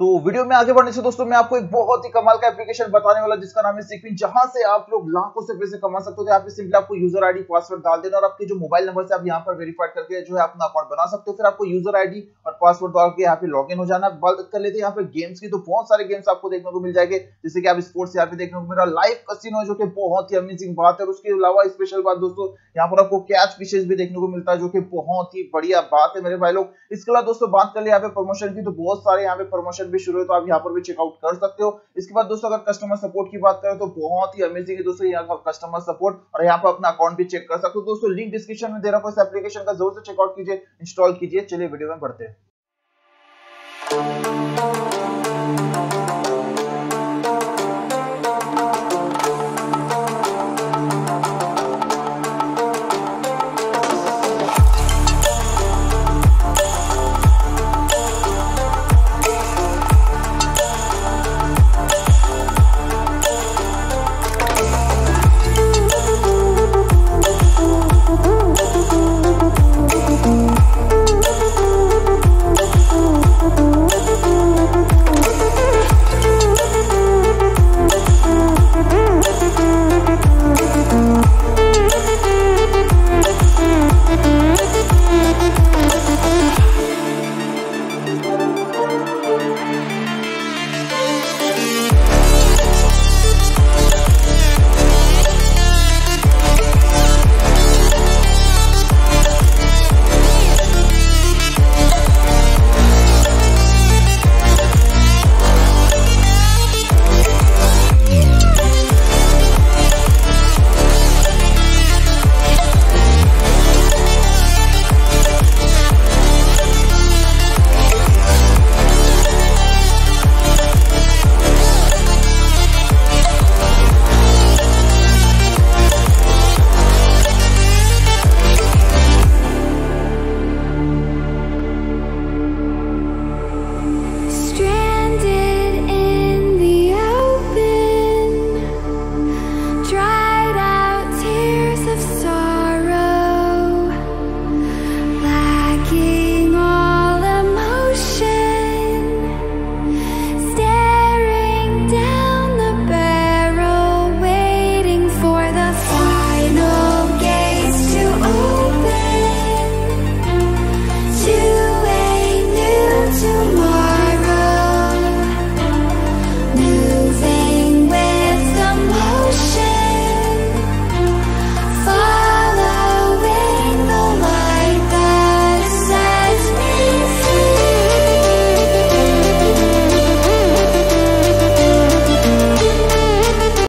तो वीडियो में आगे बढ़ने से दोस्तों मैं आपको एक बहुत ही कमाल का एप्लीकेशन बताने वाला जिसका नाम है सिक्विन, जहां से आप लोग लाखों से पैसे कमा सकते हो। यहाँ पे सिंपली आपको यूजर आईडी पासवर्ड डाल देना और आपके जो मोबाइल नंबर से आप यहाँ पर वेरीफाइड करके जो है अपना अकाउंट बना सकते हो। फिर आपको यूजर आईडी और पासवर्ड डाल के यहाँ पे लॉग इन हो जाना। बात कर लेते हैं यहाँ पे गेम्स की, तो बहुत सारे गेम्स आपको देखने को मिल जाएंगे, जैसे कि आप स्पोर्ट्स यहाँ पे देखने को मेरा लाइव कसिनो जो कि बहुत ही अमेजिंग बात है। उसके अलावा स्पेशल बात दोस्तों यहाँ पर आपको कैच फिशेस भी देखने को मिलता है, जो कि बहुत ही बढ़िया बात है मेरे भाई लोग। इसके अलावा दोस्तों बात कर ले यहाँ पे प्रमोशन की, तो बहुत सारे यहाँ पे प्रमोशन भी शुरू है, तो आप यहाँ पर भी चेकआउट कर सकते हो। इसके बाद दोस्तों अगर कस्टमर सपोर्ट की बात करें तो बहुत ही अमेजिंग है दोस्तों यहाँ का कस्टमर सपोर्ट, और यहाँ पर अपना अकाउंट भी चेक कर सकते हो। दोस्तों लिंक डिस्क्रिप्शन में दे रहा हूं, इस एप्लीकेशन का जरूर से चेकआउट कीजिए, इंस्टॉल कीजिए। चलिए वीडियो में बढ़ते हैं।